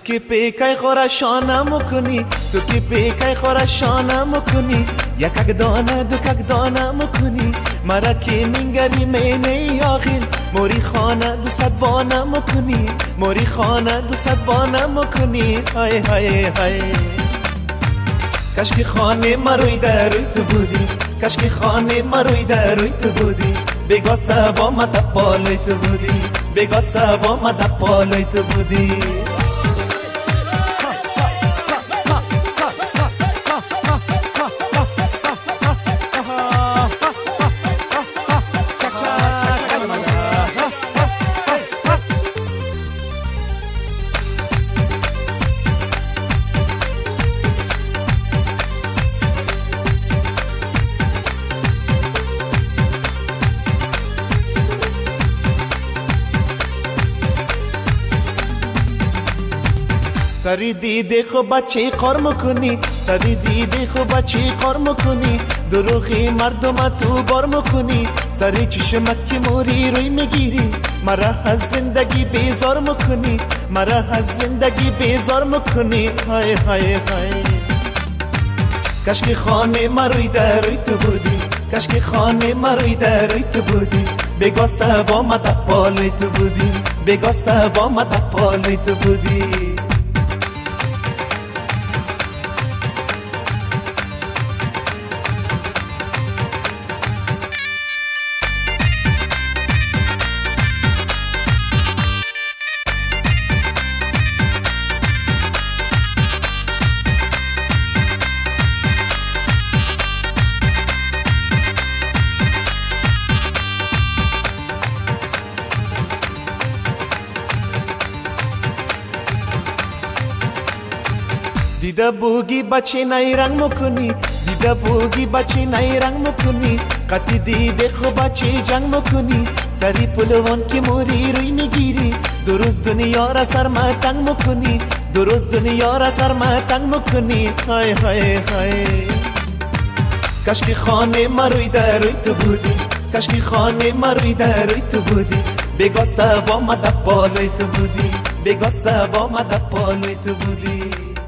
که پیکای خورشانه مکنی، تو که پیکای خورشانه مکنی، یکک دانه دوکک دانه مکنی، مرا که منگری مینه آخین، موری خانه 200 بانه مکنی، موری خانه 200 بانه مکنی. های های های کاش که خانه مروی در روی تو بودی، کاش که خانه مروی در روی تو بودی، بگا سوا مده پالوی تو بودی، بگا سوا مده پالوی تو بودی. سری دیده خو بچه قار مکنی، سری دیده خو بچه قار مکنی، دروغی مردم تو بار مکنی، سری چشمکی موری روی میگیری، مرا از زندگی بیزار مکنی، مرا از زندگی بیزار مکنی. های های های کاش که خانه مروی در روی تو بودی، کاش که خانه مروی در روی تو بودی، بگا سوا مده پالوی تو بودی، بگا سوا مده پالوی تو بودی. دیده بوگی بچه نای رنگ مکنی، دیده بوگی بچه نای رنگ مکنی، قطی دیده خو بچه جنگ مکنی، سری پلوان که موری روی میگیری، دو روز دنیا را سر تنگ مکنی، دو روز دنیا را سر تنگ مکنی. های های های کاش که خانه مروی در روی تو بودی، کاش که خانه مروی در روی تو بودی، بگا سوا مده پالوی تو بودی، بگا سوا مده پالوی تو بودی.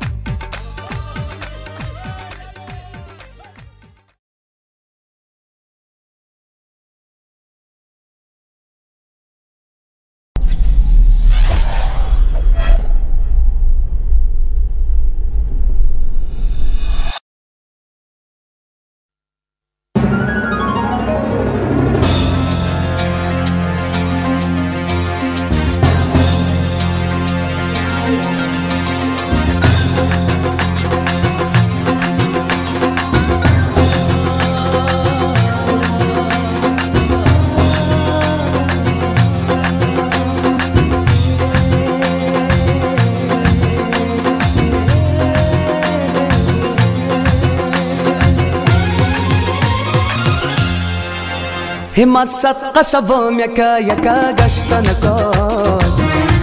همت صدقه شوم یکا یکا گشتن کاج،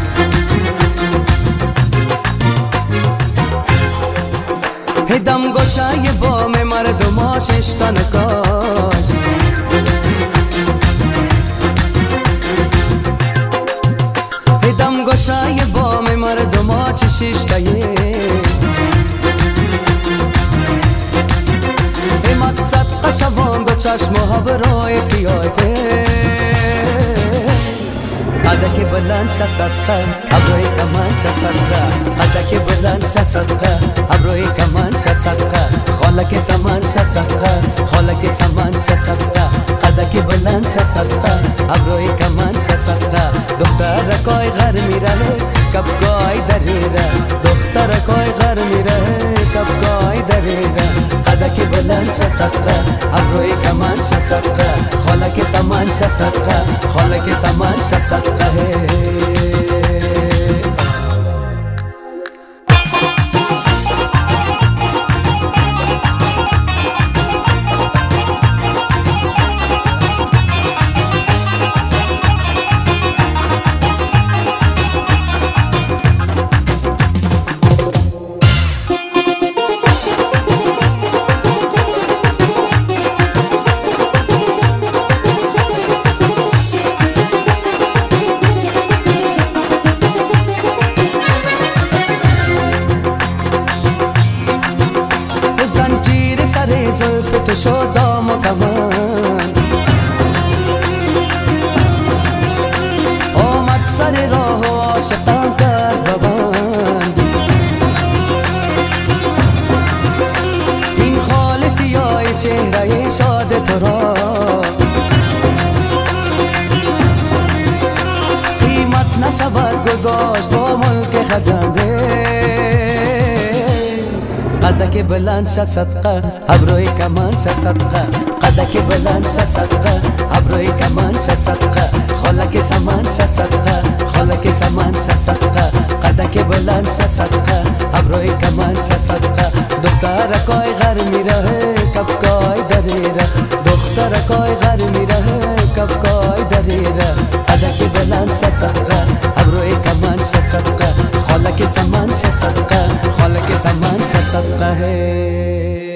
هدم گوشای بام مردم ششتن کاج، هدم گوشای بام مردم چششتایی، همت صدقه شوم دو چشم و هبرای فیاده، قدک بلند شه صدقه ابروی کمان شه صدقه، قدک بلند شه صدقه ابروی کمان شه صدقه، خالک سمان شه صدقه خالک سمان شه صدقه، قدک بلند شه صدقه ابروی کمان شه صدقه، دختر کوی غر میره کب کوی دریره، دختر کوی غر میره کب کوی دریره، قدک بلند شه صدقه ابروی کمان شه صدقه، خالک سمان شه صدقه خالک سمان شه صدقه. گذاشت با ملک خجنده قدک بلند شد صدقه ابروی کمان شد صدقه قدک بلند شد صدقه ابروی کمان شد صدقه خالک سمان شد صدقه خالک سمان شد صدقه قدک بلند شد صدقه ابروی کمان شد صدقه دختر کای غر میره کب کای دریره دختر کای غر میره کب کای دریره قدک بلند شد صدقه ابروی کمان شد صدقه خالک سمان شد صدقه خالک سمان شد صدقه ہے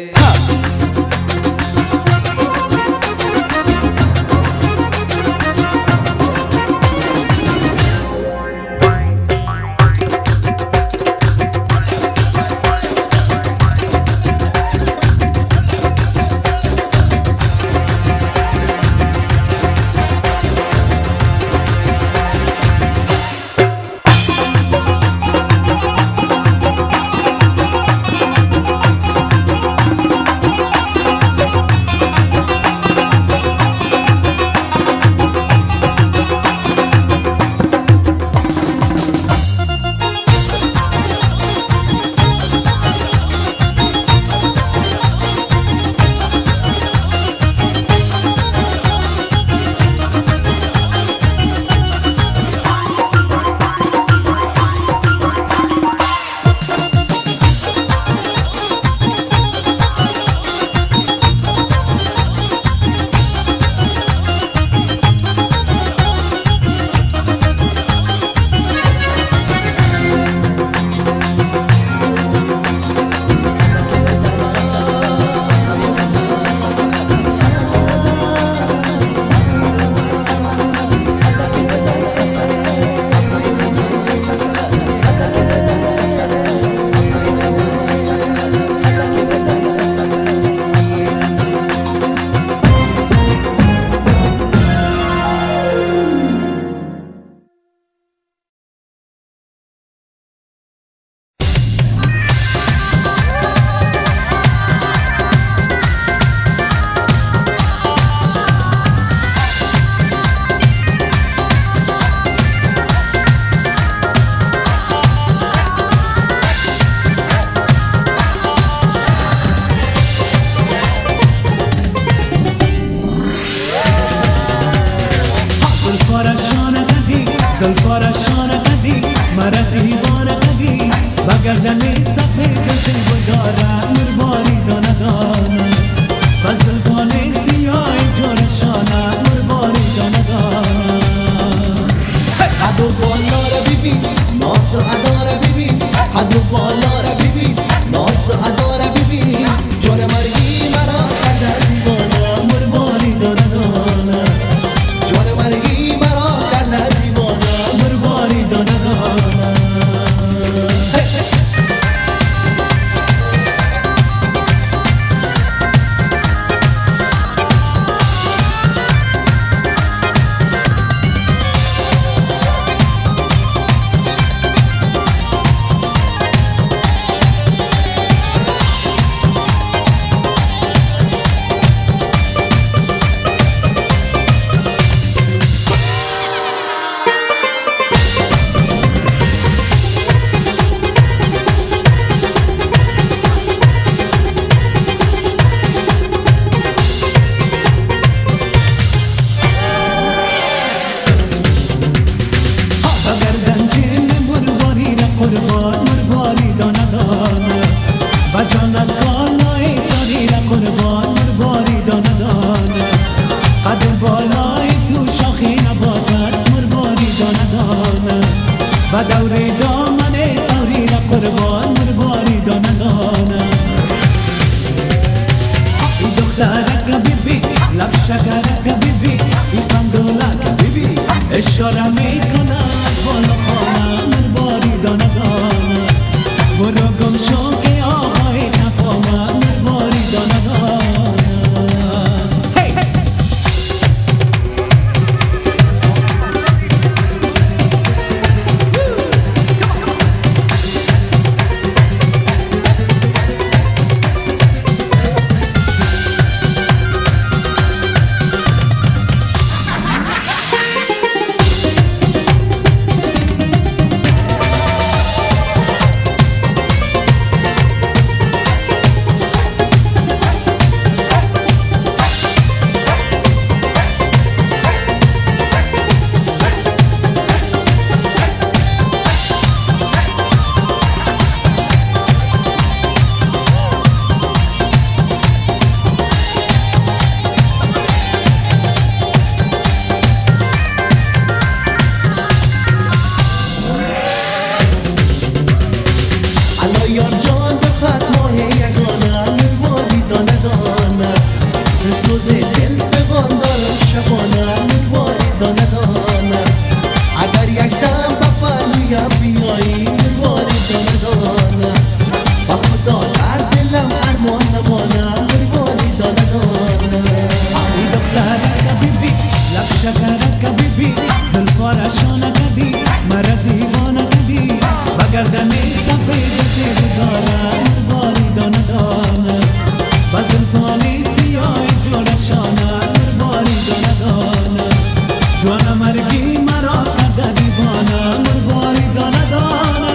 زلفی زلفارشو نکدی مرا دیوانه کدی بگردن سفید سیدگانه باری دانه دانه با زلفانی سیاه جورشانه باری دانه دانه جوان مرگی مرا کرده دیوانه باری دانه دانه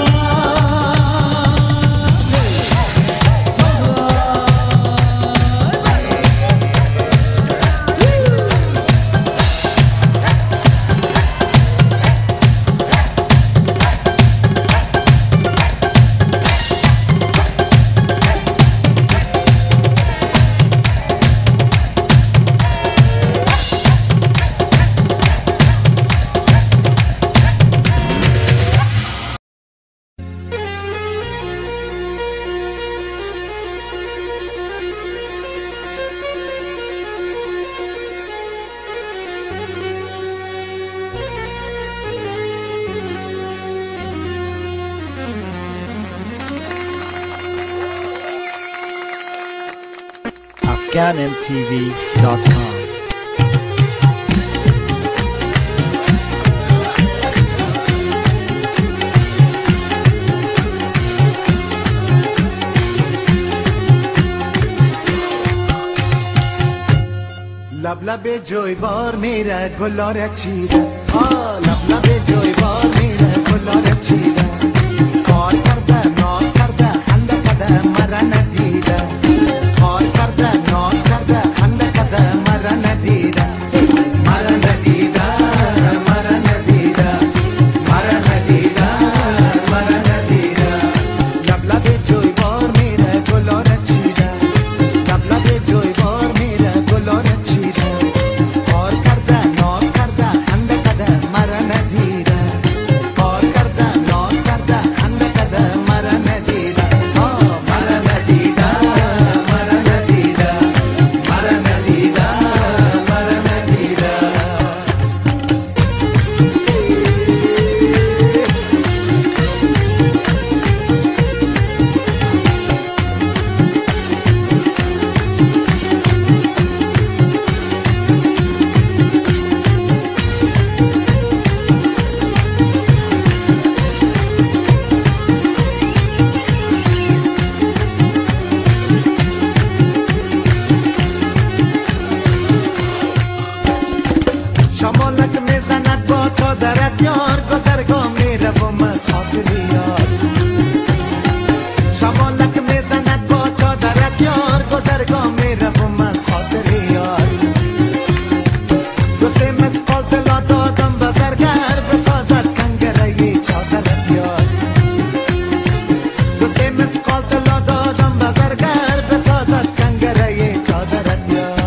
AfghanMTV.com. لب لب جویبار میره گلاره چیده لب لب جویبار میره گلاره چیده کار کرده ناز کرده خنده کده مرا ندیده کار کرده ناز کرده خنده کده مرا ندیده مرا ندیده مرا ندیده مرا ندیده مرا ندیده لب لب جویبار میره گلاره چیده لب لب جویبار میره گلاره چیده کار کرده ناز کرده خنده کده مرا ندیده کار کرده ناز کرده خنده کده مرا ندیده مرا ندیده مرا ندیده مرا ندیده مرا ندیده شمالک میزند با چادرت یار گذرگاه میره و مسافر یار شمالک میزند با چادرت یار گذرگاه میره و مسافر یار دو سه مسقال طلا دادم بازرگر بسازد کنگره چادرت یار دو سه مسقال طلا دادم بازرگر بسازد کنگره چادرت یار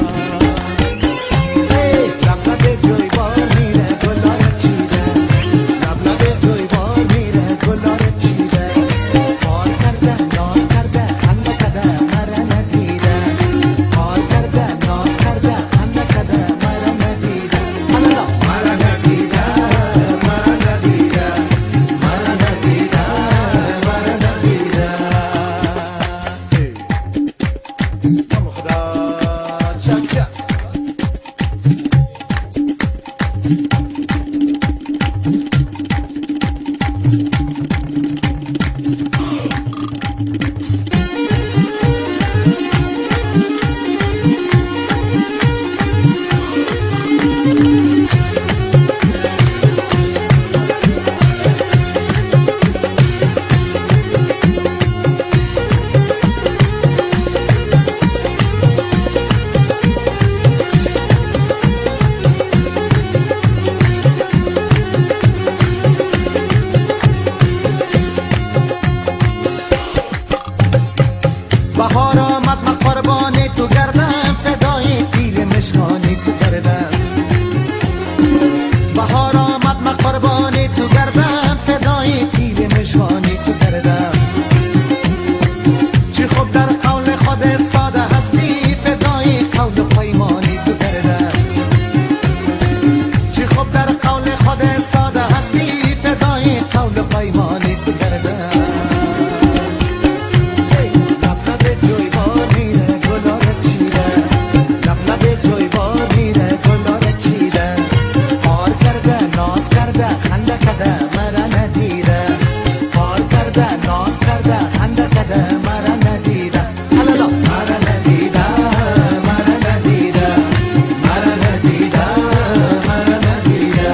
لب لب جویبار میره گلاره چیده لب لب جویبار میره گلاره چیده کار کرده ناز کرده خنده کده مرا ندیده کار کرده ناز کرده خنده کده مرا ندیده مرا ندیده مرا ندیده مرا ندیده مرا ندیده خدا چک چک کرده خنده کده مرا ندیده کار کرده ناز کرده خنده کده مرا ندیده حلالا مرا ندیده مرا ندیده مرا ندیده مرا ندیده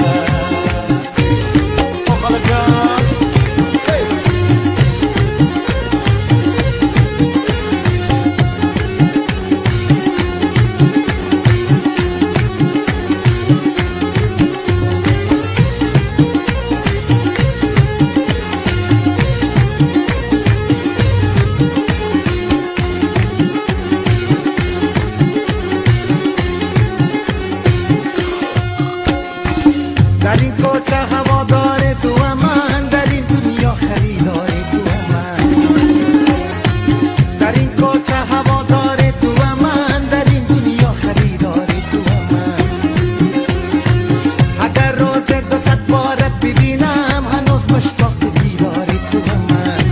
خاله جان در این کوچه هوادار تو من در این دنیا خریدار تو من در این کوچه هوادار تو من در این دنیا خریدار تو من اگر روز 200 بار ببینم هنوز مشتاق دیدار تو من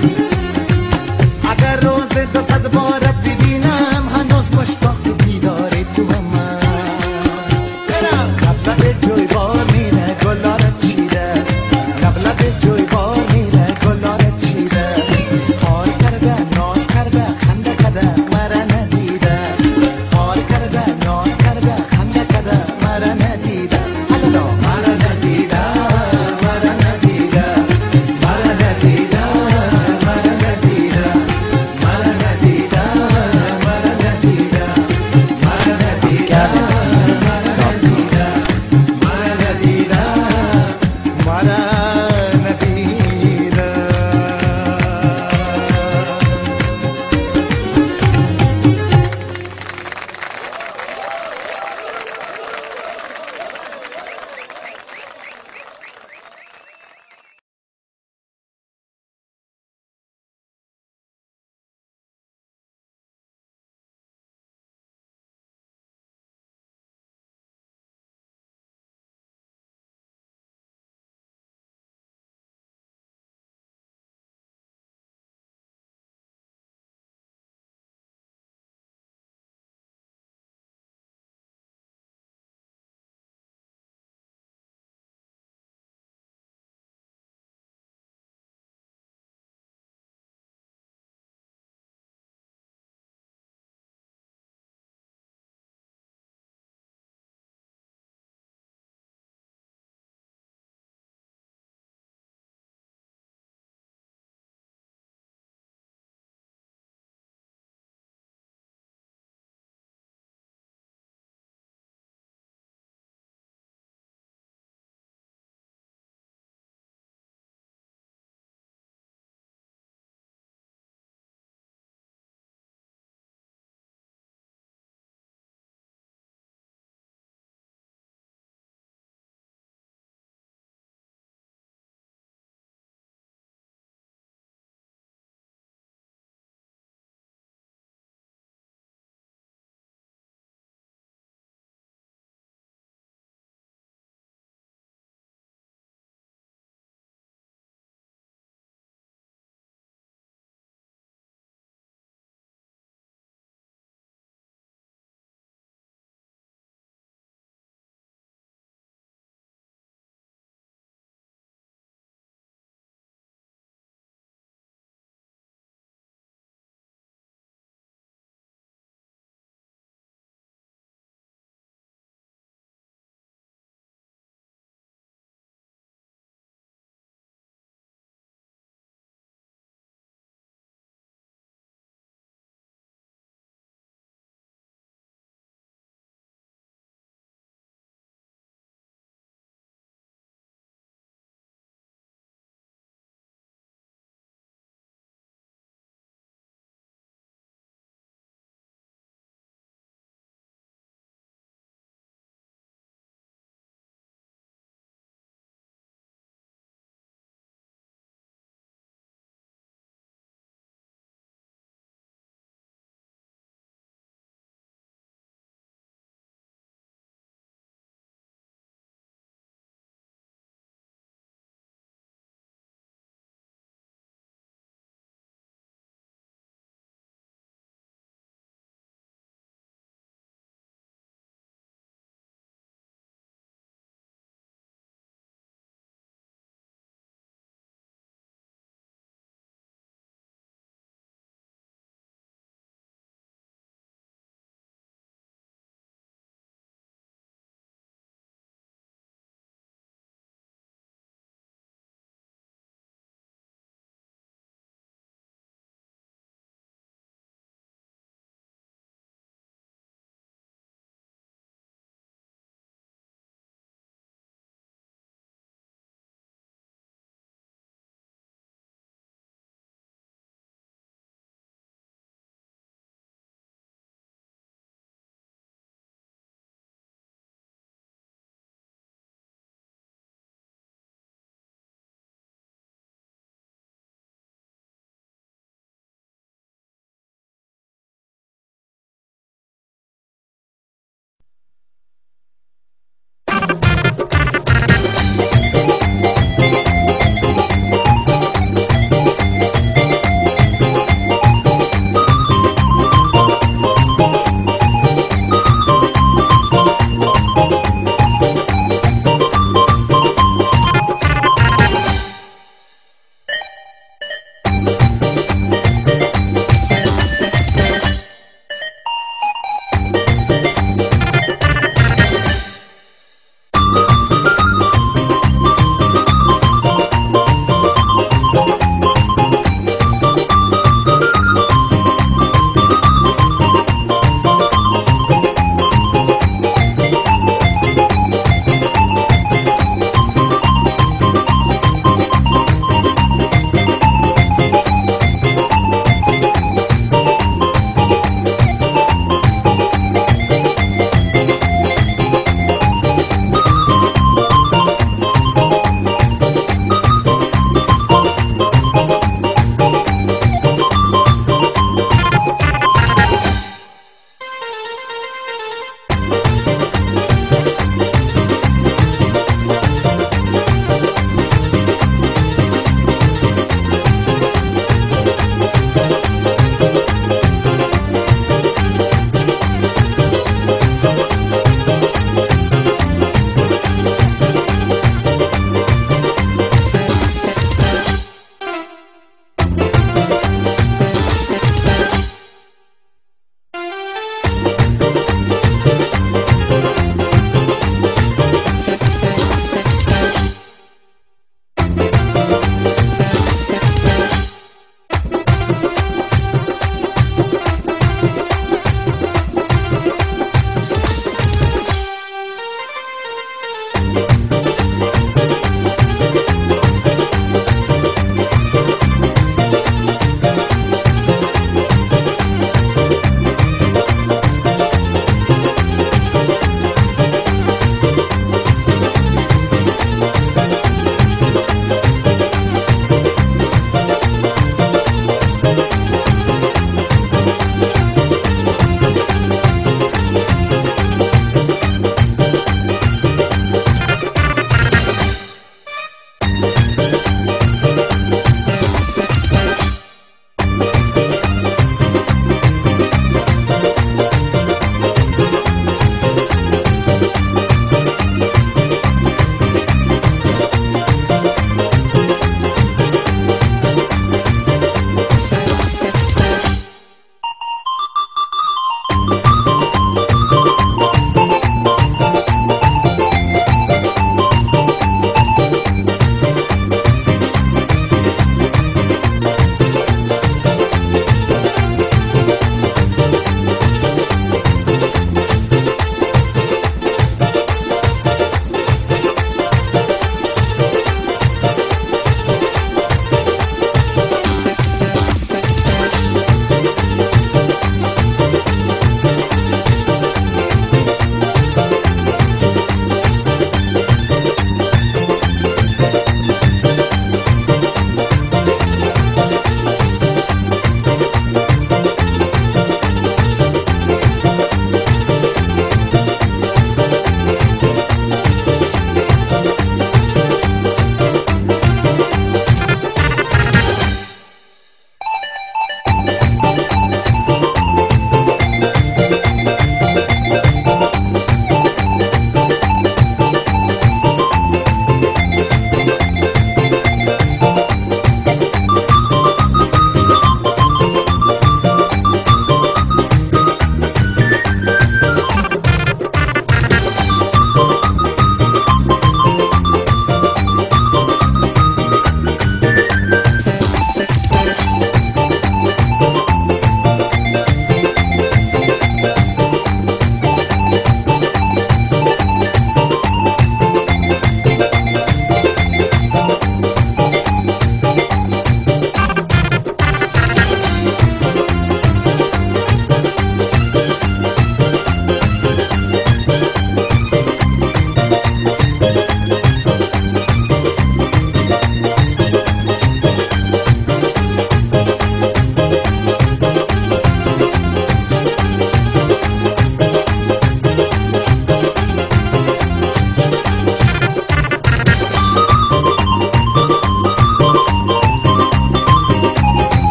اگر روز 200 بار ببینم هنوز مشتاق دیدار تو من لب جوی بار مینه گلار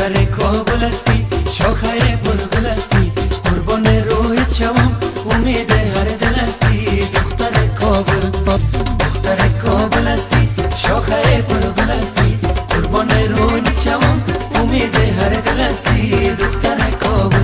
دختر کابل هستی شاخه بلبل هستی قربان رویت شوم امید هر دل هستی دختر کابل هستی شاخه بلبل هستی قربان رویت شوم امید هر دل هستی دختر کابل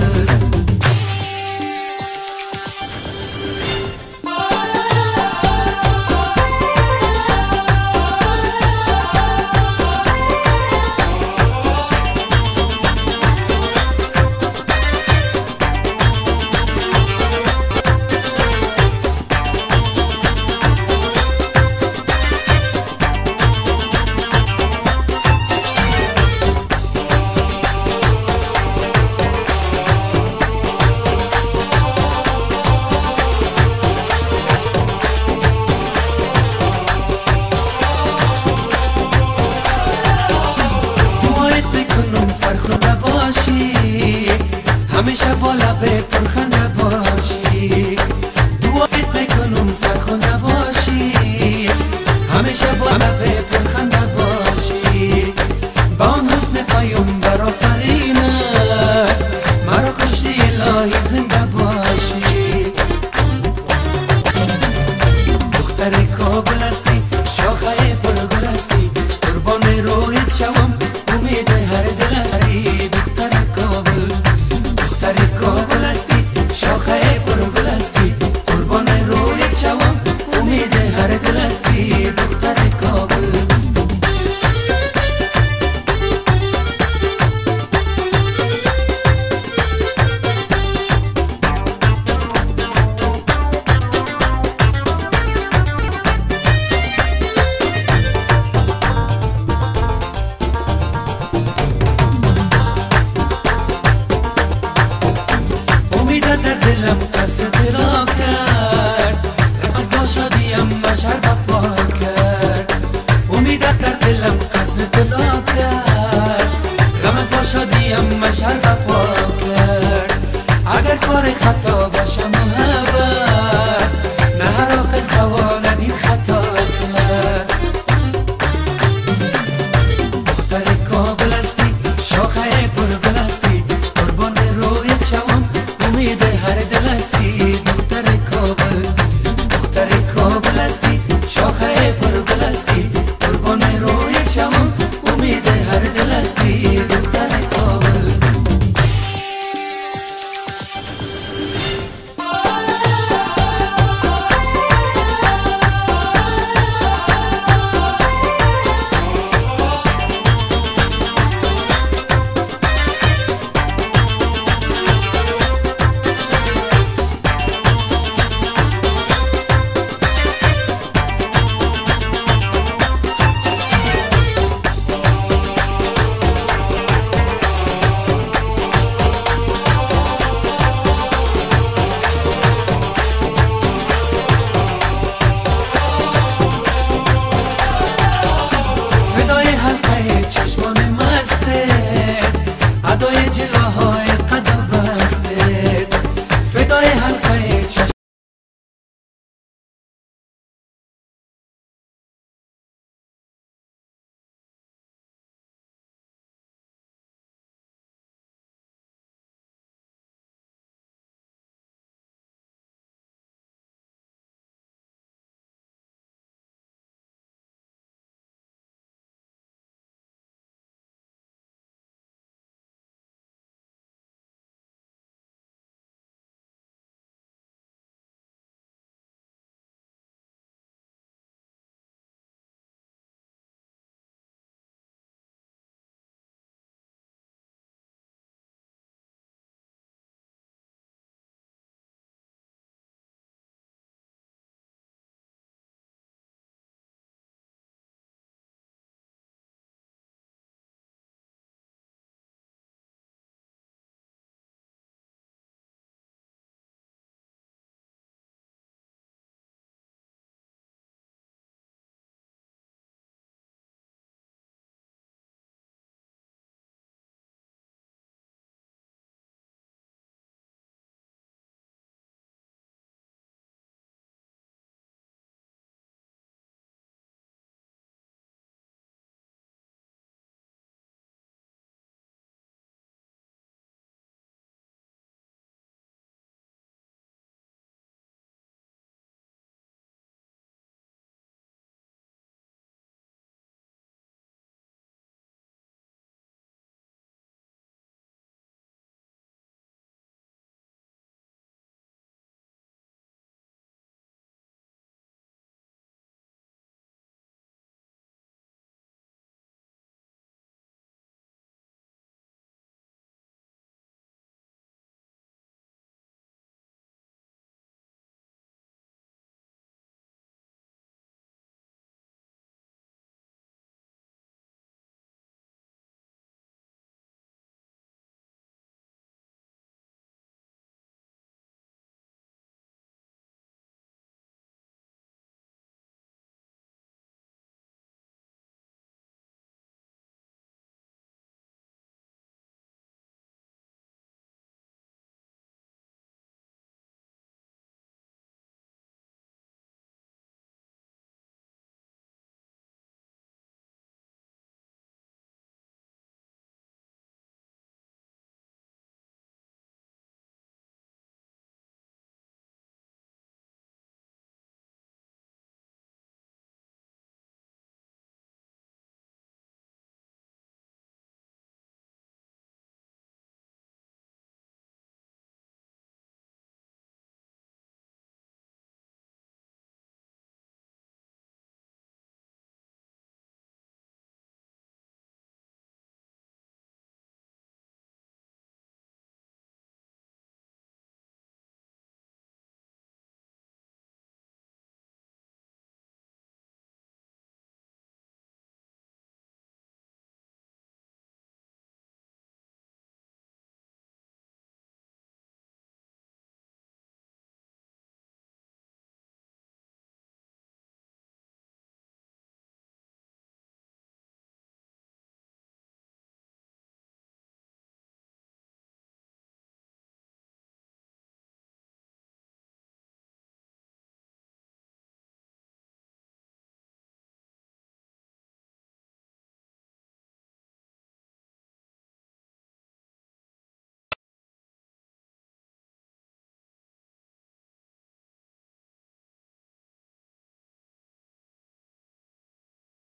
همیشه بالا به پرخنده باشی دعایت میکنم فرخنده باشی همیشه بالا به پرخنده باشی با آن حسن پیامبر آفرینت مرا کشتی الهی زنده باشی دختر کابل هستی شاخه بلبل هستی قربان رویت شوم امید هر دل هستی دختر کابل هستی شاخه بلبل هستی قربان رویت شوم امید هر دل هستی دختر کابل در دلم قصر دلا کرد غمت با شادیم مشهر بپا کرد امیدت در دلم قصر دلا کرد غمت با شادیم مشهر بپا کرد اگر کار خطا باشم محبت نه هر آقل تواند این خطا کرد دختر کابل هستی شاخه بلبل هستی قربان رویت شوم امید هر دل هستی دختر کابل هستی